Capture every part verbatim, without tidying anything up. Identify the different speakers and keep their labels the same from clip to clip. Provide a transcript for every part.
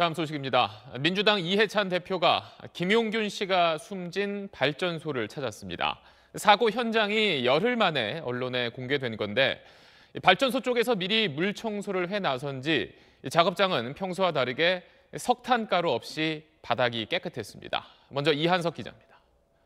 Speaker 1: 다음 소식입니다. 민주당 이해찬 대표가 김용균 씨가 숨진 발전소를 찾았습니다. 사고 현장이 열흘 만에 언론에 공개된 건데 발전소 쪽에서 미리 물 청소를 해 나선지 작업장은 평소와 다르게 석탄가루 없이 바닥이 깨끗했습니다. 먼저 이한석 기자입니다.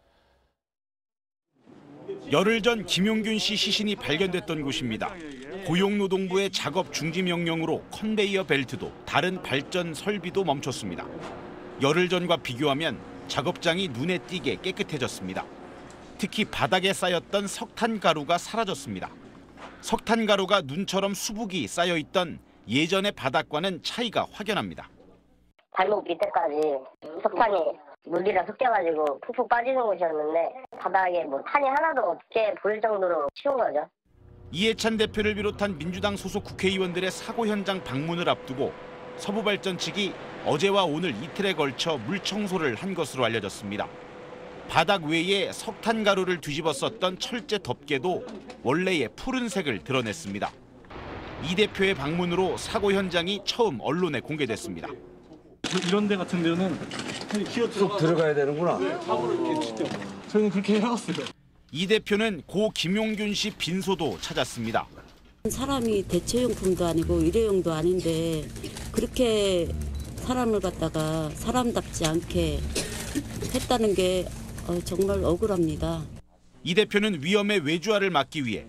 Speaker 2: 열흘 전 김용균 씨 시신이 발견됐던 곳입니다. 고용노동부의 작업 중지 명령으로 컨베이어 벨트도 다른 발전 설비도 멈췄습니다. 열흘 전과 비교하면 작업장이 눈에 띄게 깨끗해졌습니다. 특히 바닥에 쌓였던 석탄가루가 사라졌습니다. 석탄가루가 눈처럼 수북이 쌓여있던 예전의 바닥과는 차이가 확연합니다.
Speaker 3: 발목 밑에까지 석탄이 물이랑 섞여가지고 푹푹 빠지는 곳이었는데 바닥에 뭐 탄이 하나도 없게 보일 정도로 치운 거죠.
Speaker 2: 이해찬 대표를 비롯한 민주당 소속 국회의원들의 사고 현장 방문을 앞두고 서부발전 측이 어제와 오늘 이틀에 걸쳐 물 청소를 한 것으로 알려졌습니다. 바닥 외에 석탄가루를 뒤집어 썼던 철제 덮개도 원래의 푸른색을 드러냈습니다. 이 대표의 방문으로 사고 현장이 처음 언론에 공개됐습니다.
Speaker 4: 이런 데 같은 데는
Speaker 5: 쭉 들어가야 되는구나.
Speaker 4: 저희는 그렇게 해왔어요.
Speaker 2: 이 대표는 고 김용균 씨 빈소도 찾았습니다.
Speaker 6: 사람이 대체용품도 아니고 일회용도 아닌데 그렇게 사람을 갖다가 사람답지 않게 했다는 게 정말 억울합니다.
Speaker 2: 이 대표는 위험의 외주화를 막기 위해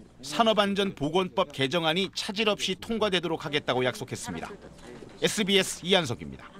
Speaker 2: 산업안전보건법 개정안이 차질 없이 통과되도록 하겠다고 약속했습니다. 에스비에스 이한석입니다.